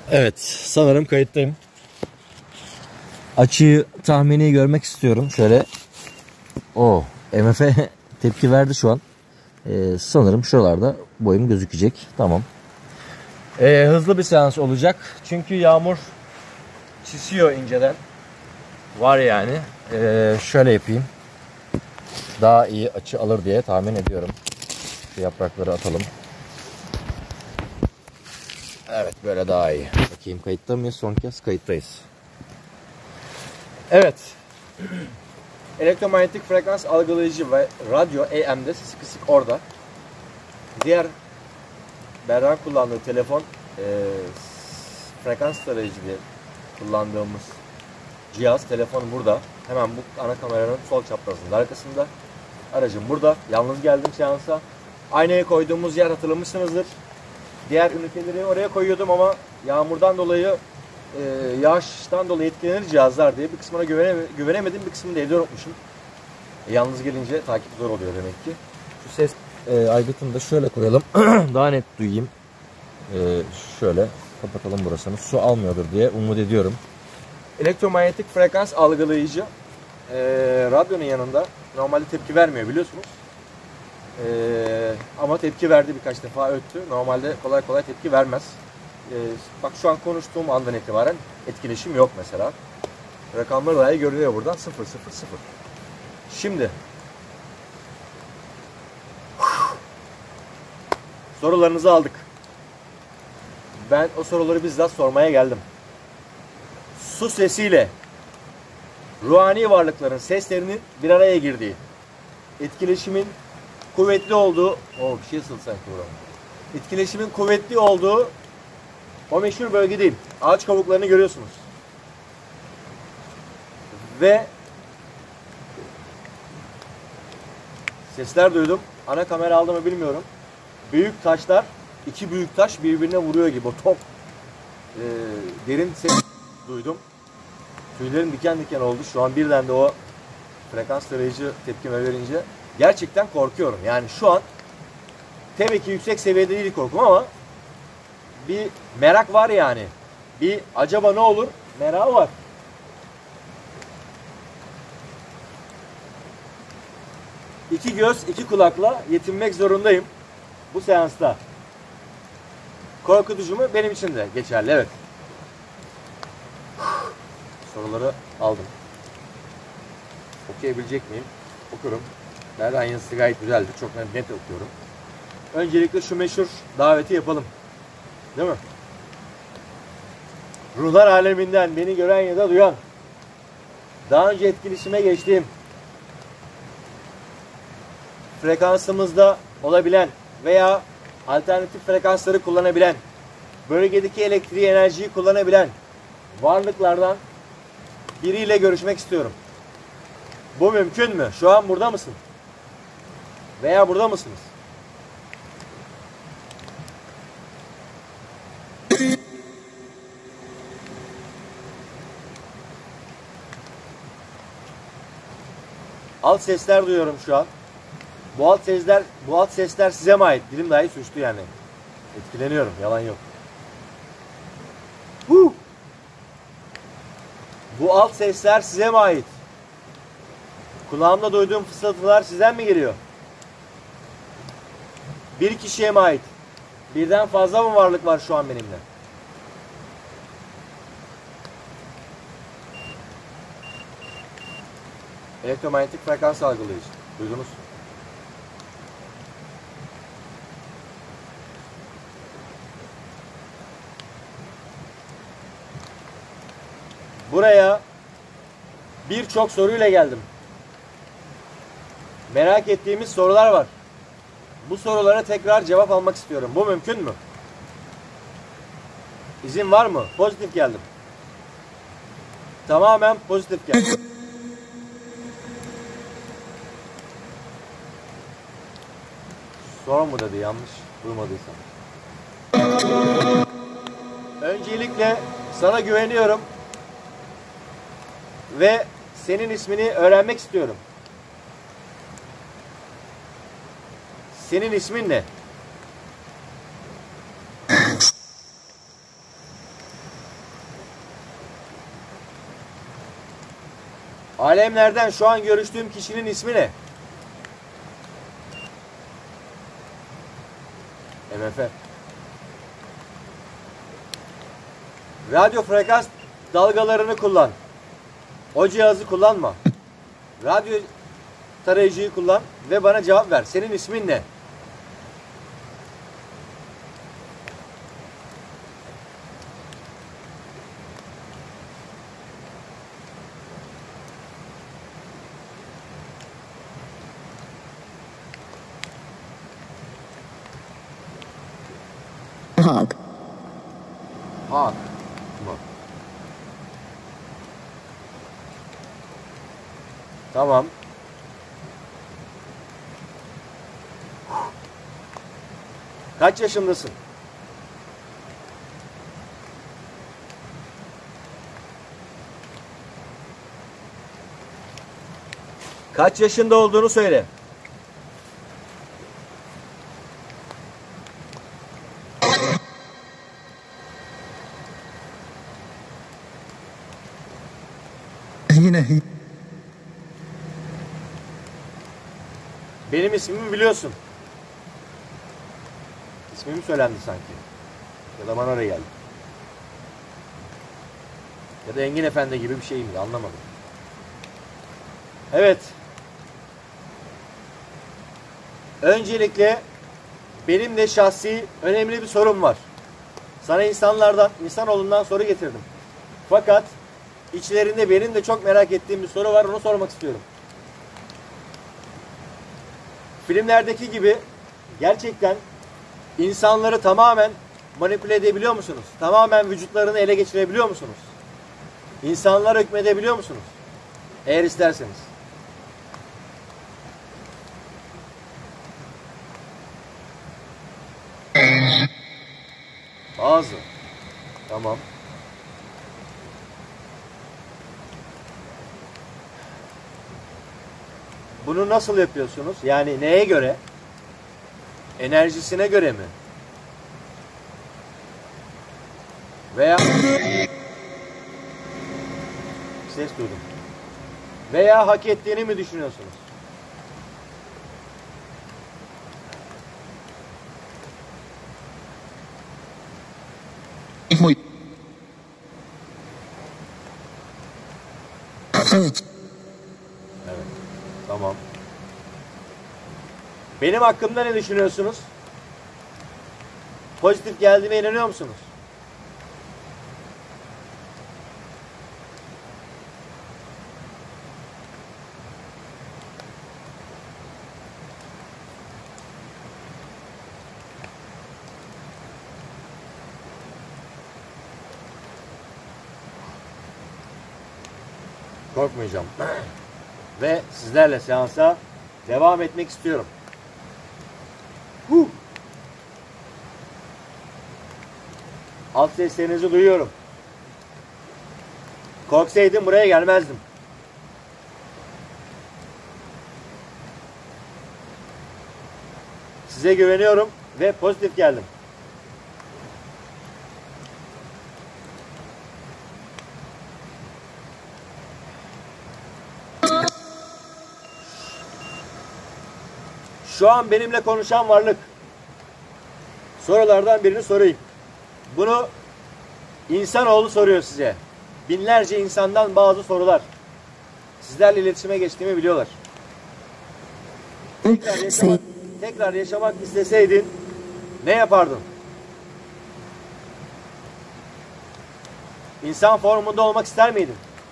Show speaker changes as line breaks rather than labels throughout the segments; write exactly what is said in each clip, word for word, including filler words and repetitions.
Evet, sanırım kayıttayım. Açıyı tahmini görmek istiyorum. Şöyle. O M F tepki verdi şu an. Ee, sanırım şuralarda boyum gözükecek. Tamam. Ee, hızlı bir seans olacak. Çünkü yağmur çisiyor inceden. Var yani. Ee, şöyle yapayım. Daha iyi açı alır diye tahmin ediyorum. Şu yaprakları atalım. Evet, böyle daha iyi. Bakayım, kayıtta mıyız? Son kez kayıttayız. Evet. Elektromanyetik frekans algılayıcı ve radyo A M'de sesi kısık orada. Diğer Berrak'ın kullandığı telefon e, frekans tarayıcı diye kullandığımız cihaz, telefon burada. Hemen bu ana kameranın sol çaprazında arkasında. Aracım burada. Yalnız geldim seansa. Aynaya koyduğumuz yer hatırlamışsınızdır. Diğer üniteleri oraya koyuyordum ama yağmurdan dolayı, e, yağıştan dolayı etkilenir cihazlar diye bir kısmına güvene, güvenemedim, bir kısmını da evde unutmuşum. E, yalnız gelince takip zor oluyor demek ki. Şu ses e, aygıtını da şöyle koyalım. Daha net duyayım. E, şöyle kapatalım burasını. Su almıyordur diye umut ediyorum. Elektromanyetik frekans algılayıcı e, radyonun yanında normalde tepki vermiyor biliyorsunuz. Ee, ama tepki verdi, birkaç defa öttü. Normalde kolay kolay tepki vermez. Ee, bak şu an konuştuğum andan itibaren etkileşim yok mesela. Rakamlar dahi görünüyor buradan. sıfır sıfır sıfır. Şimdi sorularınızı aldık. Ben o soruları bizzat sormaya geldim. Su sesiyle ruhani varlıkların seslerinin bir araya girdiği, etkileşimin kuvvetli olduğu, o bir şey ısıldı sanki buranın. Etkileşimin kuvvetli olduğu o meşhur bölgedeyim. Ağaç kabuklarını görüyorsunuz. Ve sesler duydum. Ana kamera aldı mı bilmiyorum. Büyük taşlar, iki büyük taş birbirine vuruyor gibi. O top e, derin ses duydum. Tüylerim diken diken oldu. Şu an birden de o frekans tarayıcı tepkime verince gerçekten korkuyorum. Yani şu an tabii ki yüksek seviyede değil korkum ama bir merak var yani. Bir acaba ne olur merakı var. İki göz, iki kulakla yetinmek zorundayım bu seansta. Korkutucu mu? Benim için de geçerli, evet. Soruları aldım. Okuyabilecek miyim? Okurum. Nereden yazısı gayet güzeldi. Çok net okuyorum. Öncelikle şu meşhur daveti yapalım. Değil mi? Ruhlar aleminden beni gören ya da duyan, daha önce etkileşime geçtiğim, frekansımızda olabilen veya alternatif frekansları kullanabilen, bölgedeki elektriği, enerjiyi kullanabilen varlıklardan biriyle görüşmek istiyorum. Bu mümkün mü? Şu an burada mısın? Veya burada mısınız? Alt sesler duyuyorum şu an. Bu alt sesler, bu alt sesler size mi ait? Dilim dahi suçtu yani. Etkileniyorum, yalan yok. Huh! Bu alt sesler size mi ait? Kulağımda duyduğum fısıltılar sizden mi geliyor? Bir kişiye mi ait? Birden fazla mı varlık var şu an benimle? Elektromanyetik frekans algılayıcı. Duydunuz? Buraya birçok soruyla geldim. Merak ettiğimiz sorular var. Bu sorulara tekrar cevap almak istiyorum. Bu mümkün mü? İzin var mı? Pozitif geldim. Tamamen pozitif geldim. Sonra mı dedi, yanlış duymadıysam. Öncelikle sana güveniyorum. Ve senin ismini öğrenmek istiyorum. Senin ismin ne? Alemlerden şu an görüştüğüm kişinin ismi ne? M F. Radyo frekans dalgalarını kullan. O cihazı kullanma. Radyo tarayıcıyı kullan ve bana cevap ver. Senin ismin ne?
Hawk.
Hawk mı? Tamam. Kaç yaşındasın? Kaç yaşında olduğunu söyle.
Yine
Benim ismimi biliyorsun. İsmim söylendi sanki. Ya da bana öyle geldi. Ya da Engin Efendi gibi bir şey miydi, anlamadım. Evet. Öncelikle benim de şahsi önemli bir sorum var. Sana insanlardan, insanoğlundan soru getirdim. Fakat içlerinde benim de çok merak ettiğim bir soru var, onu sormak istiyorum. Filmlerdeki gibi gerçekten insanları tamamen manipüle edebiliyor musunuz? Tamamen vücutlarını ele geçirebiliyor musunuz? İnsanlara hükmedebiliyor musunuz? Eğer isterseniz. Bazı. Tamam. Bunu nasıl yapıyorsunuz? Yani neye göre? Enerjisine göre mi? Veya ses duydum. Veya hak ettiğini mi düşünüyorsunuz?
muy.
Evet. Tamam. Benim hakkımda ne düşünüyorsunuz? Pozitif geldiğime inanıyor musunuz? Korkmayacağım. Ve sizlerle seansa devam etmek istiyorum. Huh. Alt seslerinizi duyuyorum. Korksaydım buraya gelmezdim. Size güveniyorum ve pozitif geldim. Şu an benimle konuşan varlık. Sorulardan birini sorayım. Bunu insanoğlu soruyor size. Binlerce insandan bazı sorular. Sizlerle iletişime geçtiğimi biliyorlar. Tekrar yaşamak, tekrar yaşamak isteseydin ne yapardın? İnsan formunda olmak ister miydin?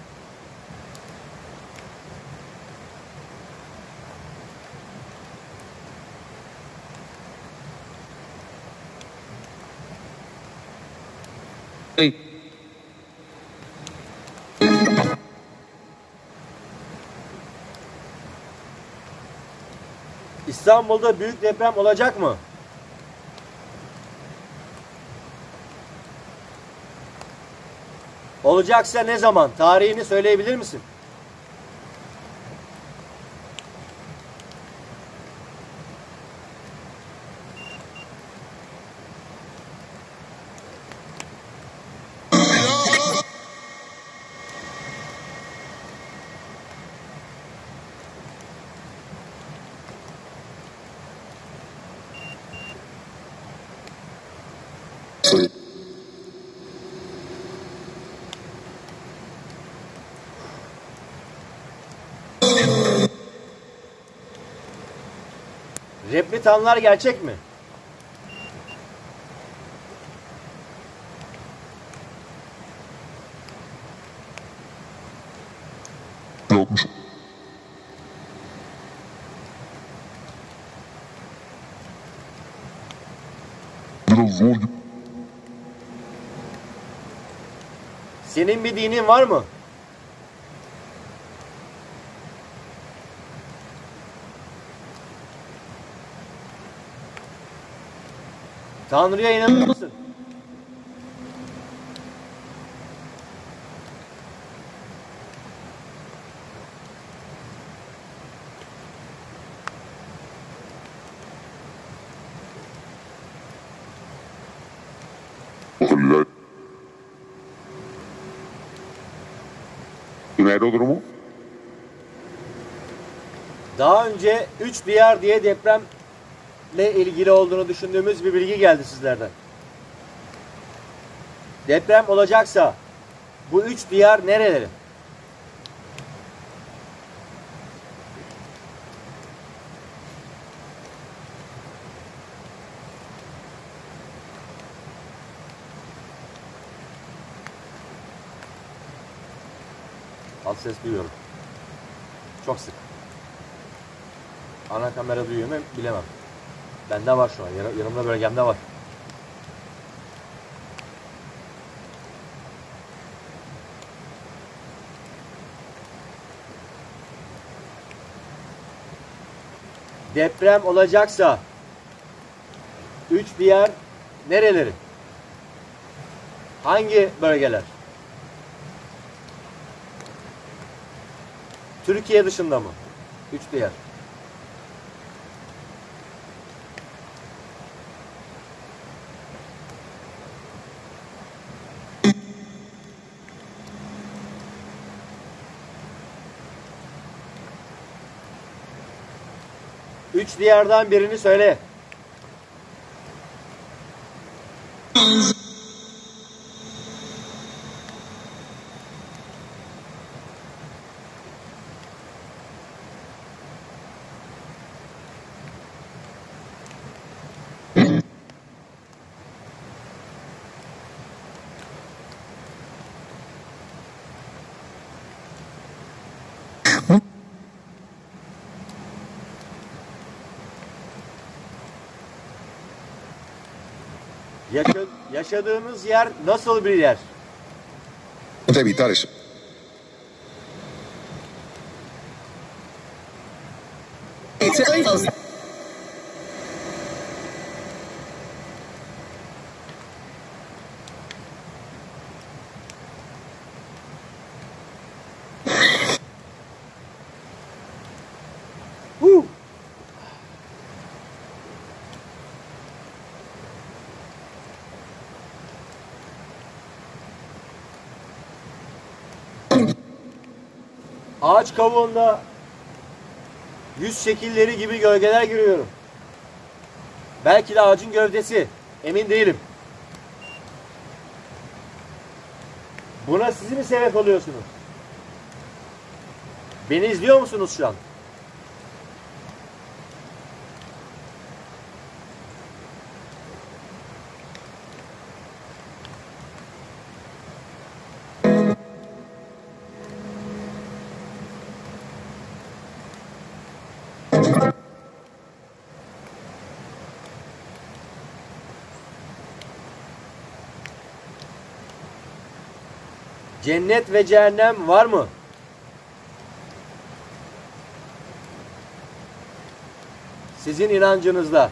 İstanbul'da büyük deprem olacak mı? Olacaksa ne zaman? Tarihini söyleyebilir misin? Replikanlar gerçek mi?
Yapmış. Biraz zor gibi.
Senin bir dinin var mı? Tanrı'ya inanır mısın?
Bakırlılar. Nerede o durumu?
Daha önce üç diyar diye depremle ilgili olduğunu düşündüğümüz bir bilgi geldi sizlerden. Deprem olacaksa bu üç diyar nereleri? Alt ses duyuyorum. Çok sık. Ana kamera duyuyor mu bilemem. Bende var şu an. Yanımda bölgemde var. Deprem olacaksa üç diyar nereleri? Hangi bölgeler? Türkiye dışında mı? Üç diyar. Üç diyardan birini söyle. Yaşa yaşadığınız yer nasıl bir yer?
Ponte evitar eso.
Huh. Ağaç kavuğunda yüz şekilleri gibi gölgeler görüyorum. Belki de ağacın gövdesi. Emin değilim. Buna siz mi sebep oluyorsunuz? Beni izliyor musunuz şu an? Cennet ve cehennem var mı? Sizin inancınızda.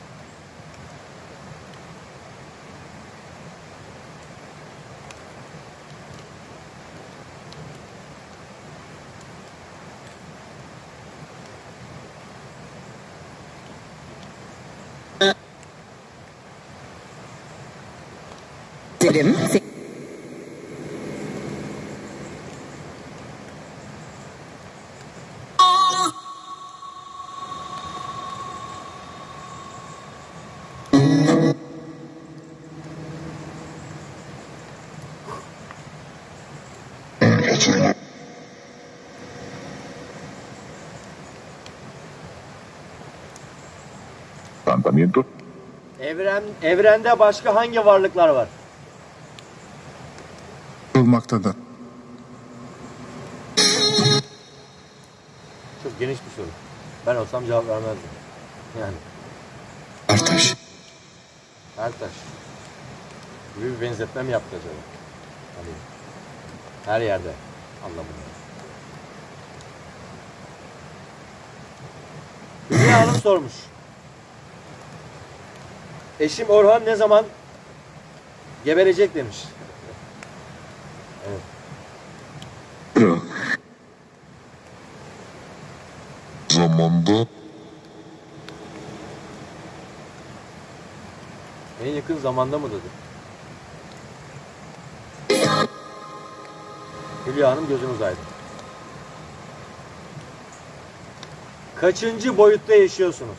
Derim.
Hatırla. Planteamiento.
Evren, evrende başka hangi varlıklar var?
Olmaktadır.
Çok geniş bir soru. Ben olsam cevap vermezdim. Yani
Ertaş.
Ertaş gibi bir benzetme mi yaptı acaba? Hani her yerde anlamında. Hülya Hanım sormuş. Eşim Orhan ne zaman geberecek demiş. Evet.
Ya. Zamanda
En yakın zamanda mı dedi? Hülya Hanım gözünüz aydın. Kaçıncı boyutta yaşıyorsunuz?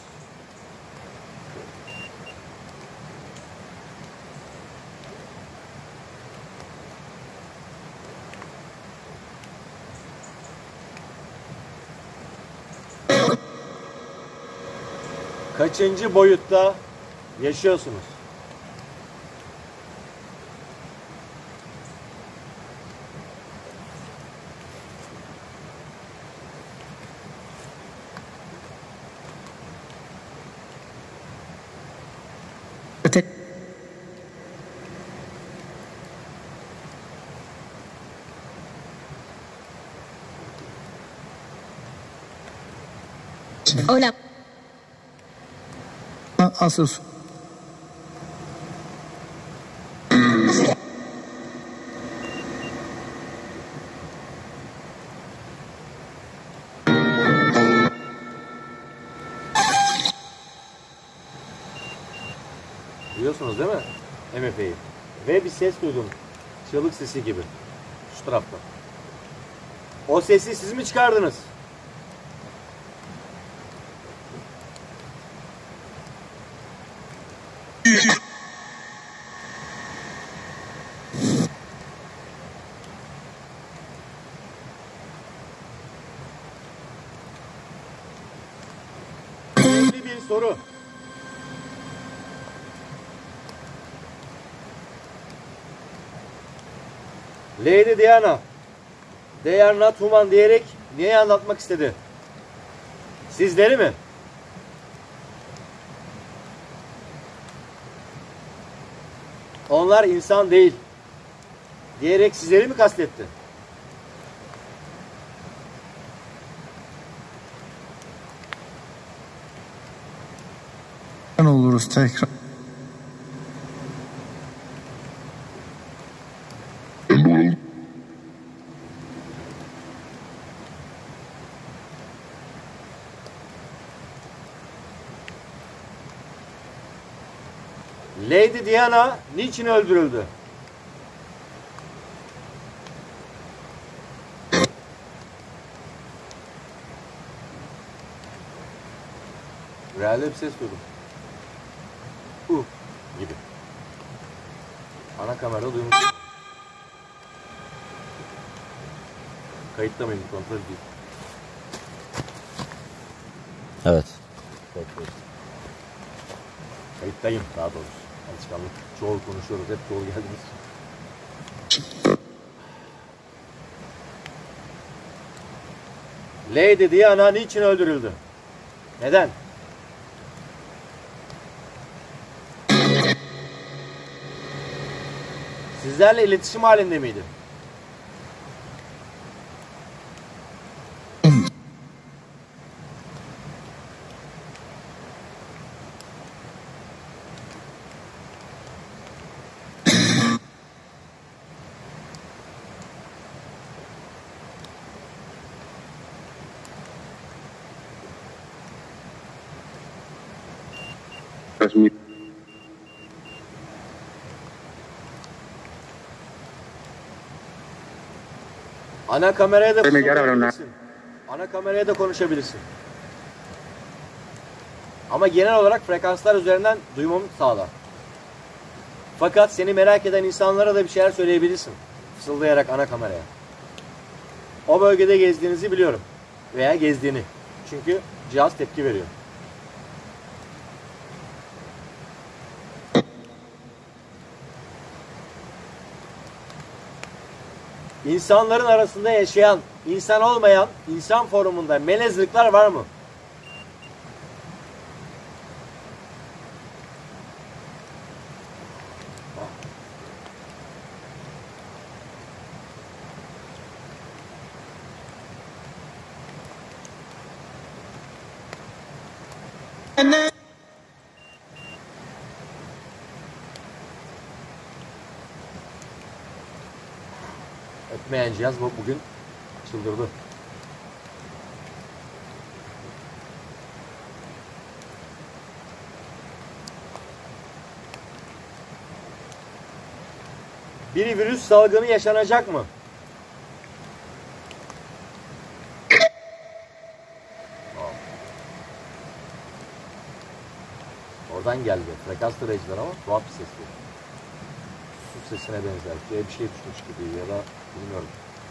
Kaçıncı boyutta yaşıyorsunuz?
Öte. Hola.
Asus.
Duyuyorsunuz değil mi? M F I'yi. Ve bir ses duydum. Çığlık sesi gibi. Şu tarafta. O sesi siz mi çıkardınız? Önemli bir soru. Lady Diana, they are not human diyerek niye anlatmak istedi? Sizleri mi? Onlar insan değil diyerek sizleri mi kastetti?
Ne oluruz tekrar.
el
Lady Diana niçin öldürüldü? Realde bir ses duydum. Uh gibi. Ana kamerada duymuş. Kayıtta mıyım? Kontrol değil. Evet. Bekliyoruz. Kayıttayım daha doğrusu. Alışkanlık. Çoğul konuşuyoruz. Hep çoğul geldiniz. Lady Diana niçin öldürüldü? Neden? Sizlerle iletişim halinde miydi?
transmitir.
Ana kameraya da
Deme, ya ahora una-
konuşabilirsin. Ana kameraya da konuşabilirsin. Ama genel olarak frekanslar üzerinden duymamı sağla. Fakat seni merak eden insanlara da bir şeyler söyleyebilirsin. Fısıldayarak ana kameraya. O bölgede gezdiğinizi biliyorum. Veya gezdiğini. Çünkü cihaz tepki veriyor. İnsanların arasında yaşayan, insan olmayan, insan formunda melezlikler var mı? Ötmeyen cihaz bu bugün çıldırdı. Bir virüs salgını yaşanacak mı? Oradan geldi. Frekans tarayıcılar ama tuhaf bir ses bu. Su sesine benzer. Bir şey düşmüş gibi ya da bilmiyorum.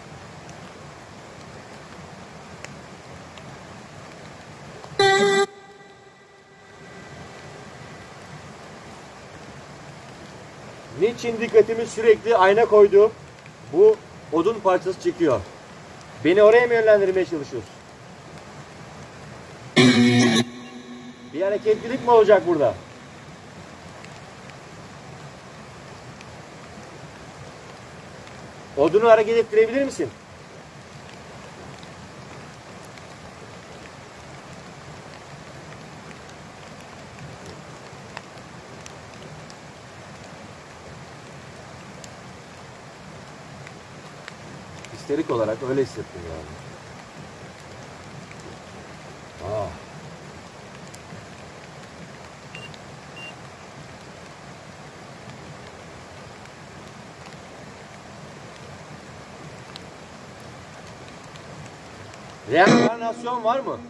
Niçin dikkatimi sürekli ayna koyduğum bu odun parçası çekiyor? Beni oraya mı yönlendirmeye çalışıyorsun? Bir hareketlilik mi olacak burada? Odunu hareket ettirebilir misin? Histerik olarak öyle hissettim yani. Ah. Reenkarnasyon var mı?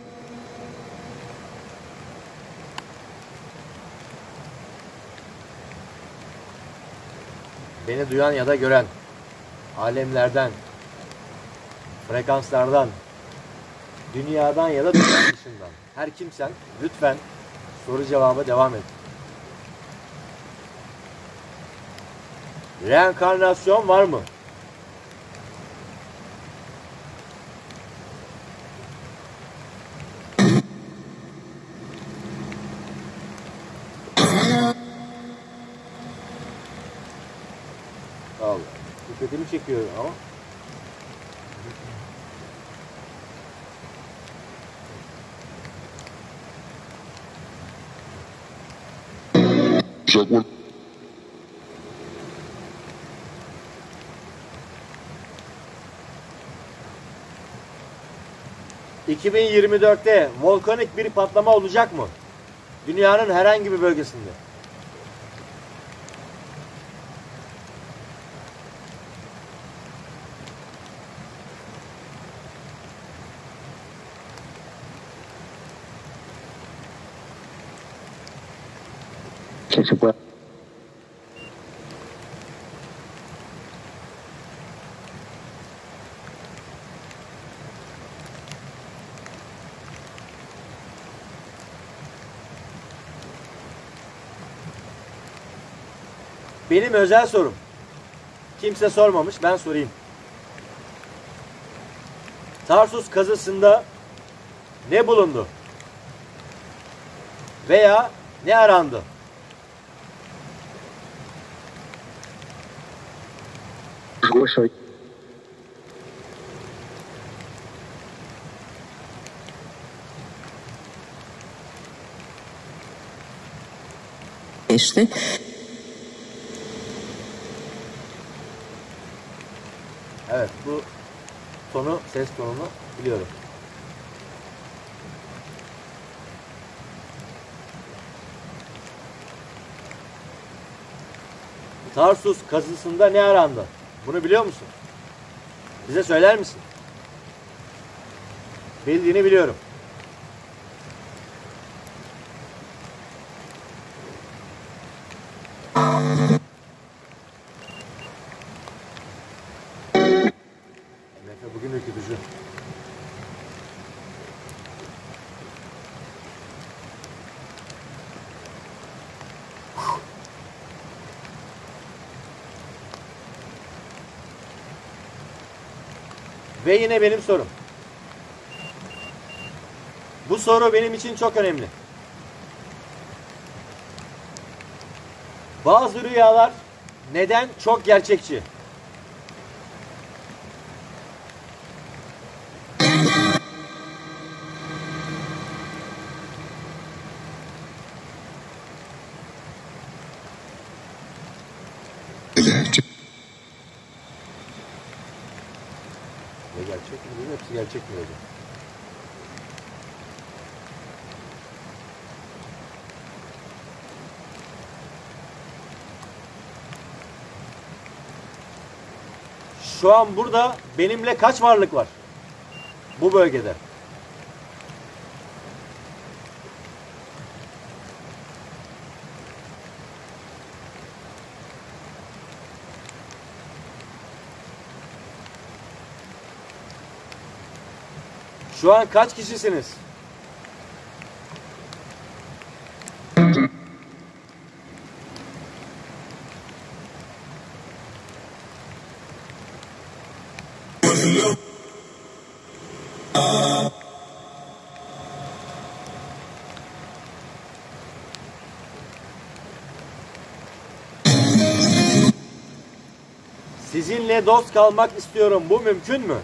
Beni duyan ya da gören, alemlerden, frekanslardan, dünyadan ya da dünya dışından her kimsen lütfen soru cevaba devam et. Reenkarnasyon var mı? Allah. Dikkatimi çekiyor ama.
Jaguar.
iki bin yirmi dörtte volkanik bir patlama olacak mı? Dünyanın herhangi bir bölgesinde.
Jaguar.
Benim özel sorum. Kimse sormamış, ben sorayım. Tarsus kazısında ne bulundu? Veya ne arandı?
Jaguar.
geçti.
Evet, bu tonu, ses tonunu biliyorum. Tarsus kazısında ne arandı? Bunu biliyor musun? Bize söyler misin? Bildiğini biliyorum. Efe bugün ürkütücü. Ve yine benim sorum. Bu soru benim için çok önemli. Bazı rüyalar neden çok gerçekçi?
Gerçek.
Ne gerçek mi? Hepsi gerçek mi hocam? Şu an burada benimle kaç varlık var? Bu bölgede. Şu an kaç kişisiniz? Sizinle dost kalmak istiyorum. Bu mümkün mü?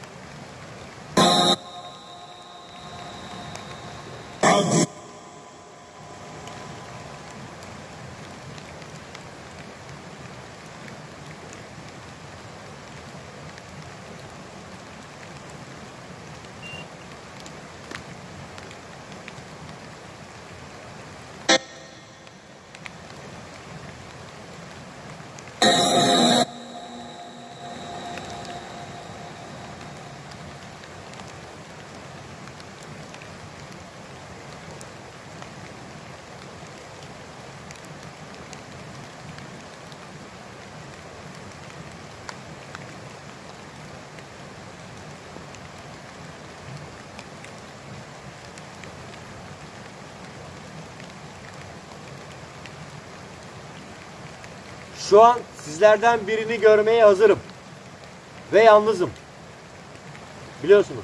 Şu an sizlerden birini görmeye hazırım. Ve yalnızım. Biliyorsunuz.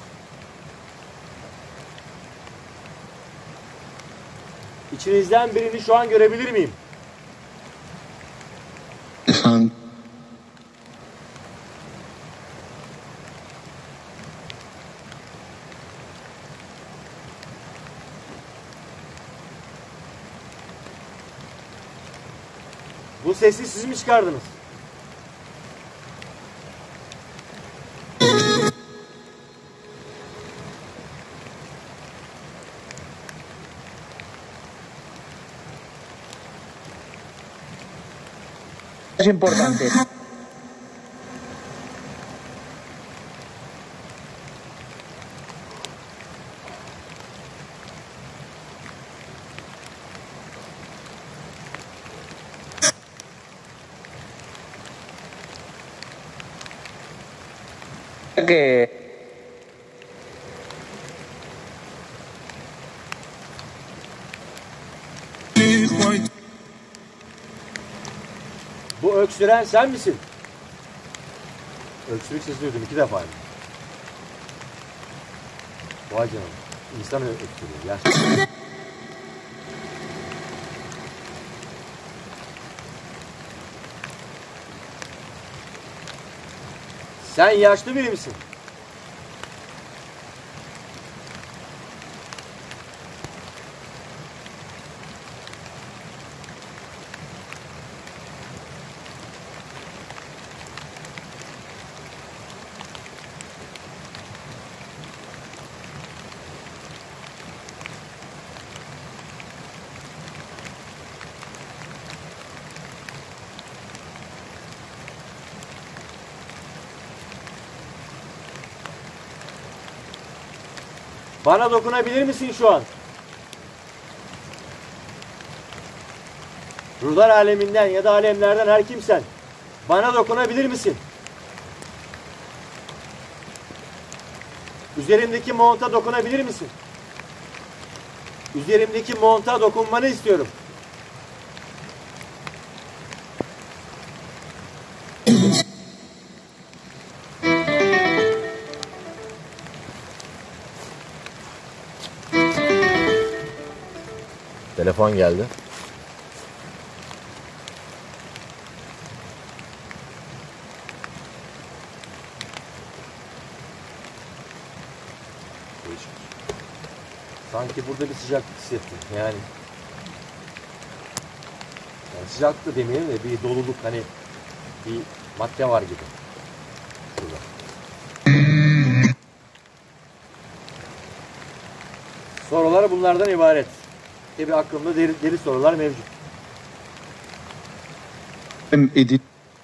İçinizden birini şu an görebilir miyim?
Efendim.
Bu sesi siz mi çıkardınız?
Es importante. Que
Bu öksüren sen misin? Öksürük sesi duydum iki defa. Vay canına. İnsan öksürüyor. Yaşlı. Sen yaşlı biri misin? Bana dokunabilir misin şu an? Ruhlar aleminden ya da alemlerden her kimsen. Bana dokunabilir misin? Üzerimdeki monta dokunabilir misin? Üzerimdeki monta dokunmanı istiyorum. Telefon geldi. Değişik. Sanki burada bir sıcaklık hissettim. Yani, yani sıcaklık demeyelim de bir doluluk, hani bir madde var gibi. Şurada. Sorular bunlardan ibaret. Tabi aklımda deri, deri sorular mevcut.
edil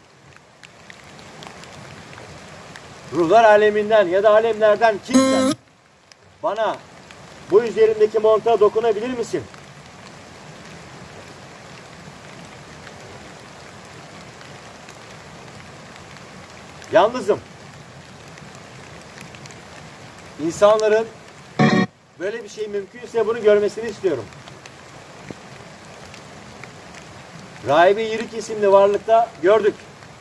Ruhlar aleminden ya da alemlerden kimsen bana bu üzerimdeki monta dokunabilir misin? Yalnızım. İnsanların böyle bir şey mümkünse bunu görmesini istiyorum. Rahibe Yirik isimli varlıkta gördük.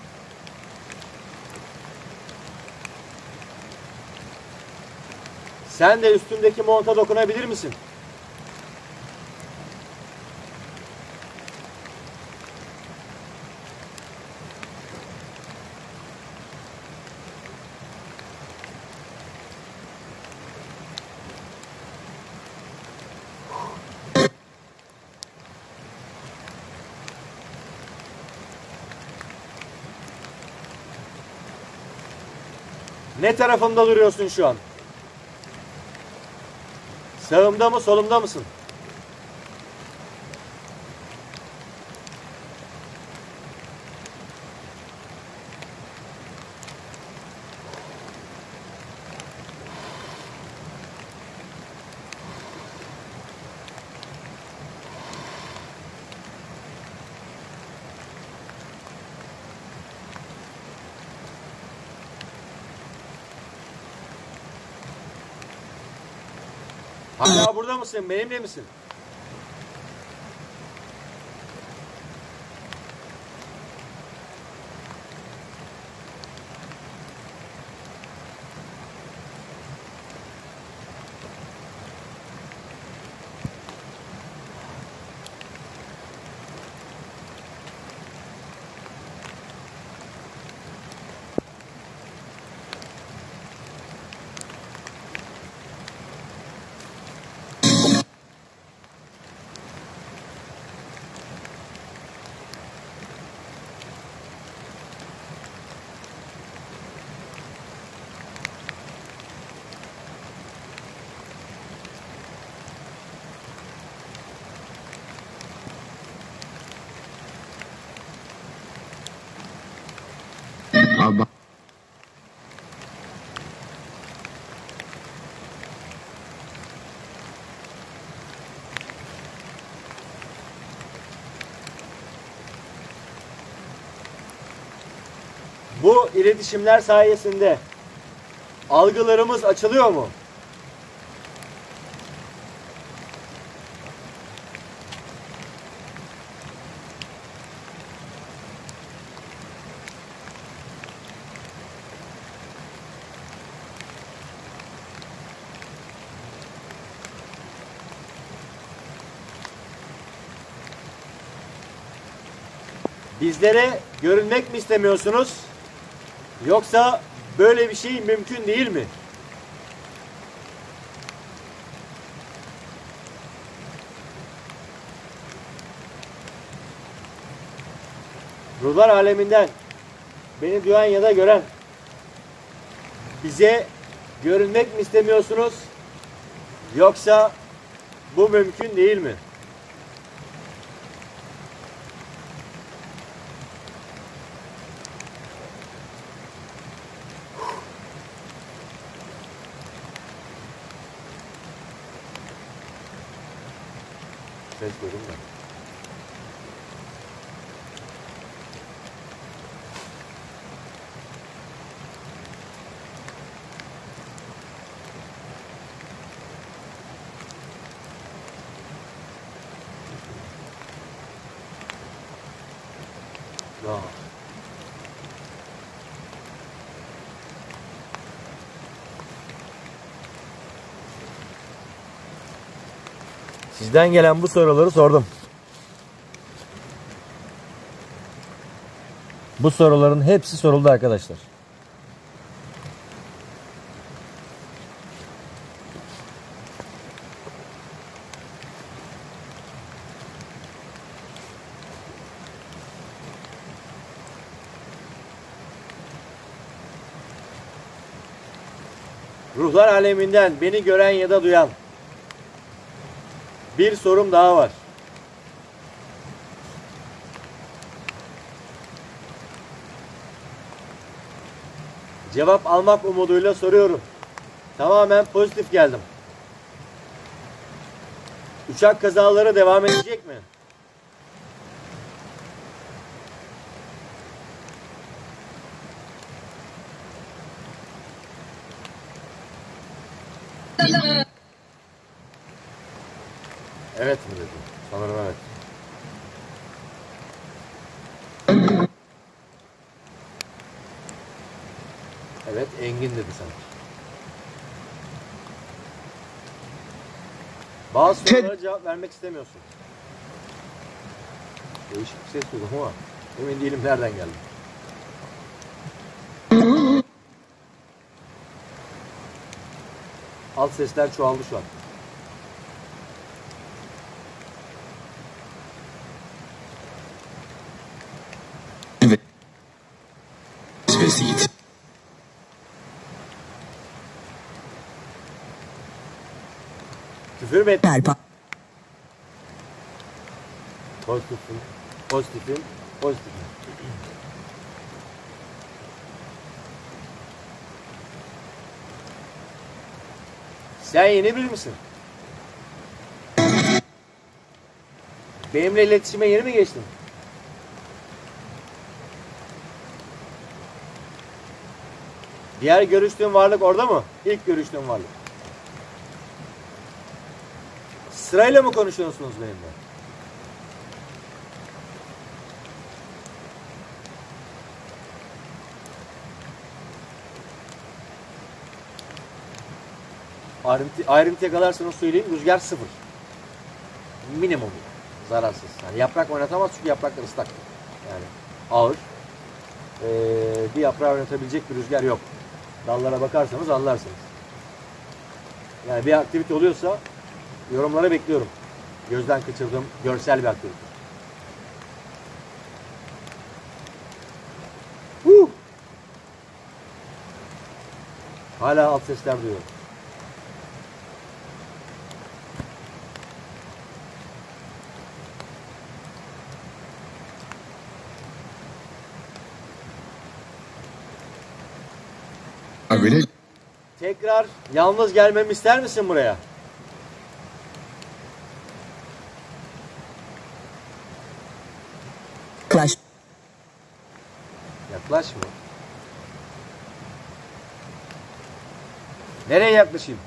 Sen de üstündeki monta dokunabilir misin? Ne tarafımda duruyorsun şu an? Sağımda mı, solumda mısın? Hala burada mısın? Benimle misin?
Aba
Bu iletişimler sayesinde algılarımız açılıyor mu? Bizlere görünmek mi istemiyorsunuz? Yoksa böyle bir şey mümkün değil mi? Ruhlar aleminden beni duyan ya da gören, bize görünmek mi istemiyorsunuz? Yoksa bu mümkün değil mi? Ses duydum da. Ya. Sizden gelen bu soruları sordum. Bu soruların hepsi soruldu arkadaşlar. Ruhlar aleminden beni gören ya da duyan bir sorum daha var. Cevap almak umuduyla soruyorum. Tamamen pozitif geldim. Uçak kazaları devam edecek mi? Evet mi dedi? Sanırım evet. Evet, Engin dedi sanki. Bazı sorulara cevap vermek istemiyorsun. Değişik bir ses duydum ama emin değilim nereden geldi. Alt sesler çoğaldı şu an.
Evet. Ve Seed.
Küfür mü ettin?
Berpa.
Pozitifim, pozitifim, pozitifim. Sen yeni biri misin? Benimle iletişime yeni mi geçtin? Diğer görüştüğün varlık orada mı? İlk görüştüğün varlık. Sırayla mı konuşuyorsunuz benimle? Ayrıntı, ayrıntıya kadar sana söyleyeyim, rüzgar sıfır. Minimum. Zararsız. Yani yaprak oynatamaz çünkü yapraklar ıslak. Yani ağır. Ee, bir yaprağı oynatabilecek bir rüzgar yok. Dallara bakarsanız anlarsınız. Yani bir aktivite oluyorsa yorumlara bekliyorum. Gözden kaçırdığım görsel bir aktivite. Huh! Hala alt sesler duyuyorum.
Öyle.
Tekrar yalnız gelmemi ister misin buraya?
Clash.
Yaklaşma. Nereye yaklaşayım?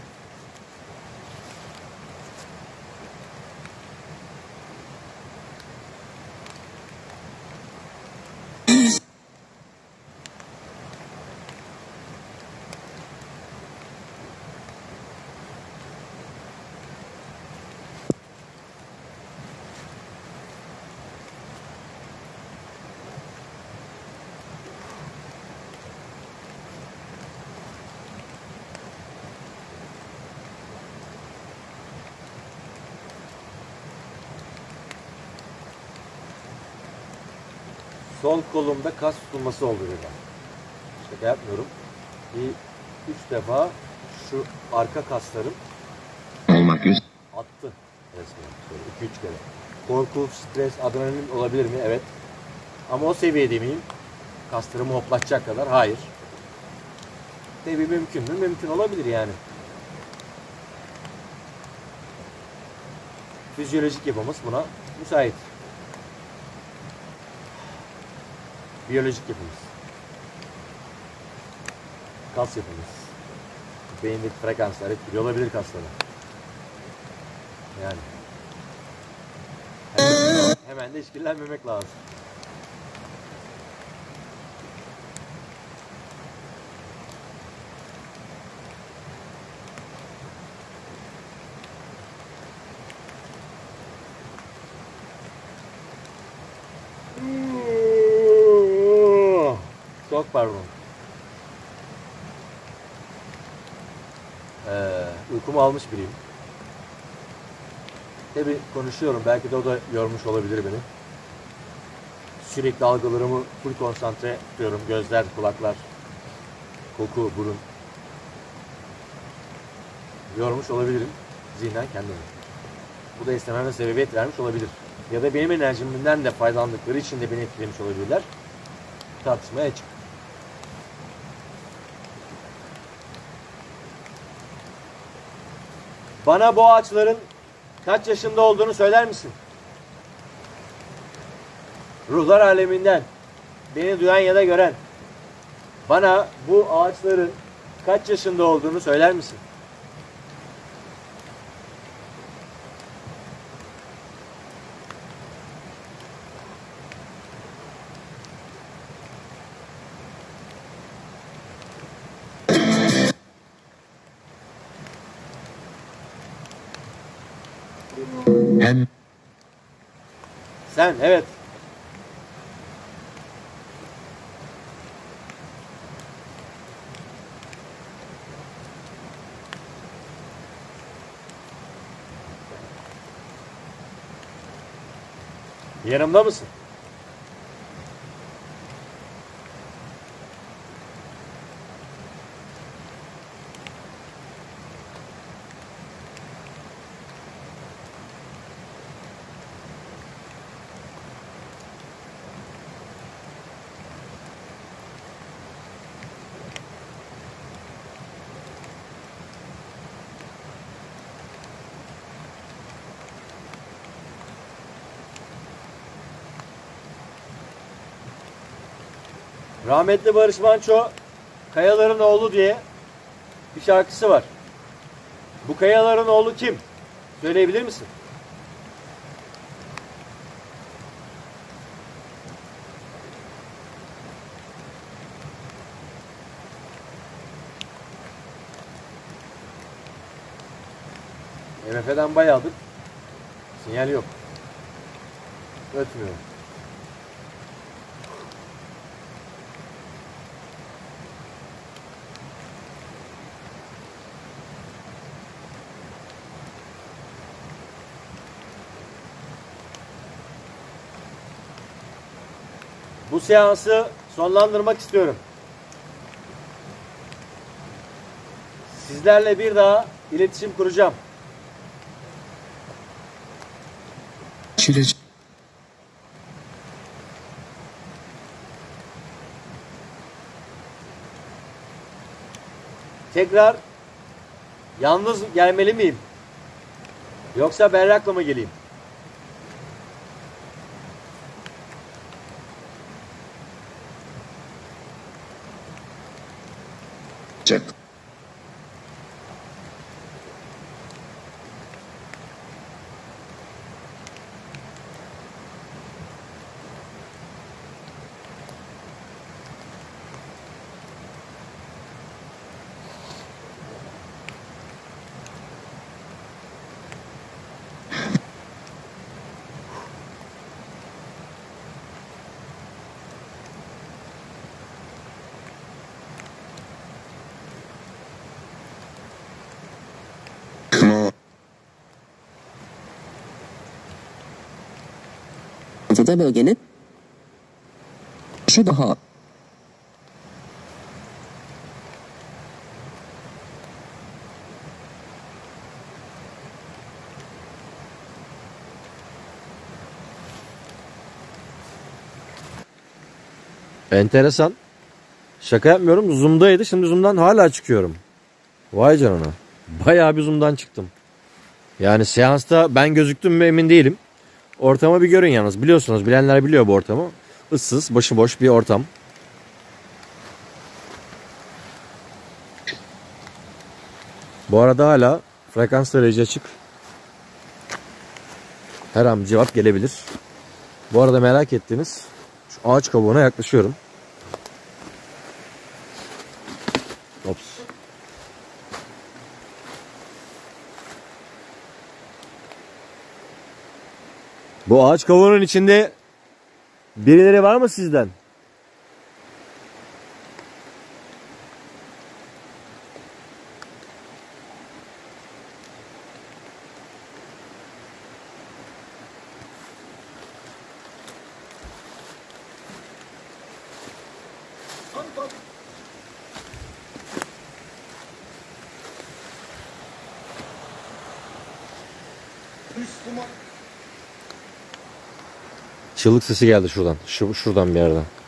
Sol kolumda kas tutulması oldu birden. Şaka yapmıyorum. Bir üç defa şu arka kaslarım
Olmak yüz.
attı resmen. Şöyle iki üç kere. Korku, stres, adrenalin olabilir mi? Evet. Ama o seviyede miyim? Kaslarımı hoplatacak kadar? Hayır. Tabii mümkün mü? Mümkün olabilir yani. Fizyolojik yapımız buna müsait. Biyolojik yapımız. Kas yapımız. Beyindeki frekanslar etkili olabilir kaslara. Yani. Hemen, hemen de işkillenmemek lazım. Çok pardon. Ee, uykumu almış biriyim. Tabi konuşuyorum. Belki de o da yormuş olabilir beni. Sürekli algılarımı full konsantre tutuyorum. Gözler, kulaklar, koku, burun. Yormuş olabilirim zihnen kendimi. Bu da istememe sebebiyet vermiş olabilir. Ya da benim enerjimden de faydalandıkları için de beni etkilemiş olabilirler. Tartışmaya açık. Bana bu ağaçların kaç yaşında olduğunu söyler misin? Ruhlar aleminden beni duyan ya da gören, bana bu ağaçların kaç yaşında olduğunu söyler misin?
Hem
Sen, evet. Yanımda mısın? Rahmetli Barış Manço Kayaların Oğlu diye bir şarkısı var. Bu Kayaların Oğlu kim? Söyleyebilir misin? M F'den bayağıdır sinyal yok. Ötmüyor. Bu seansı sonlandırmak istiyorum. Sizlerle bir daha iletişim kuracağım.
çileci
Tekrar yalnız gelmeli miyim? Yoksa Berrak'la mı geleyim?
Jack.
Altıda bölgenin şu daha
Enteresan. Şaka yapmıyorum. Zoom'daydı. Şimdi Zoom'dan hala çıkıyorum. Vay canına. Bayağı bir Zoom'dan çıktım. Yani seansta ben gözüktüm mü emin değilim. Ortamı bir görün yalnız. Biliyorsunuz. Bilenler biliyor bu ortamı. Issız, başıboş bir ortam. Bu arada hala frekans tarayıcı açık. Her an cevap gelebilir. Bu arada merak ettiniz. Şu ağaç kabuğuna yaklaşıyorum. Ops. Bu ağaç kavuğunun içinde birileri var mı sizden? Çığlık sesi geldi şuradan. Şu, şuradan bir yerden.